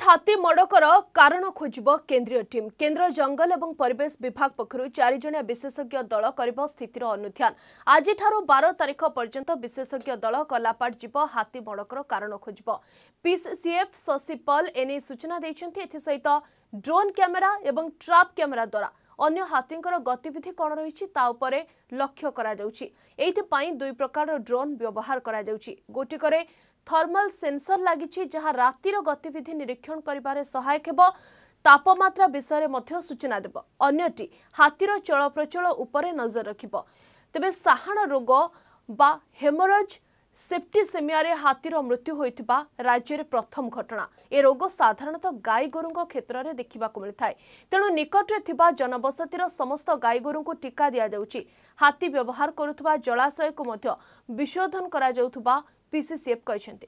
हाथी मड़कर कारण खोजिब केंद्रीय टीम। केंद्र जंगल एवं परिवेश विभाग पक्षरु 4 जणिया विशेषज्ञ दल करिब स्थितिर अनुध्यान। आज 12 तारिख पर्यंत विशेषज्ञ दल कलापाट जीव हाथी मड़कर कारण खोजिब। पीसीसीएफ शशि पल एने सूचना दैछन्ति। एथि सहित ड्रोन कैमेरा एवं ट्रैप कैमेरा द्वारा अन्य हाथींकर गतिविधि कौन रही उपरे लक्ष्य करा जाउछि। एथि पई दुई प्रकार ड्रोन व्यवहार करा जाउछि। गोटिकरे थर्मल सेंसर लगी जहाँ रातिर गतिविधि निरीक्षण करिबारे सहायक हेबो। तापमात्रा विषय में सूचना देव। अन्यटी हाथीर चलप्रचल उपरे नजर रखिबो। तेबे साहाण रोग बा हेमोरेज सेप्टिसेमिया रे हाथीर मृत्यु होइतिबा राज्य रे प्रथम घटना। ए रोग साधारणतः गाई गोरुंक क्षेत्र में देखा मिलता है। तेणु निकटरे थिबा जनबसतिर समस्त गाई गोरुंक टीका दिया जाउछि। हाथी व्यवहार करुथबा जलाशय को मध्य विशोधन करा जाउथबा पीसीसीएफ कहते।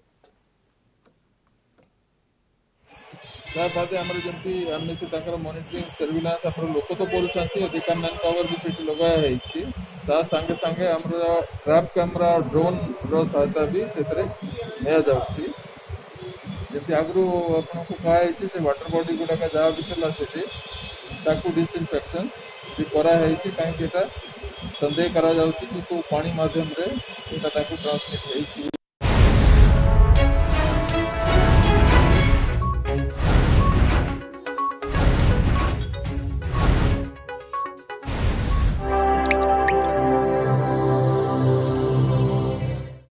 मॉनिटरिंग सर्विलांस लोक तो कर अधिकार मैन पावर भी सीट लगाई संगे संगे ट्रैप कैमेरा ड्रोन सहायता भी जमी आगु आपको कही से वाटर बॉडी गुड़ाक जहाँ भी था डिसइनफेक्शन भी कराई कहीं सन्देह करा पानी माध्यम ट्रांसमिट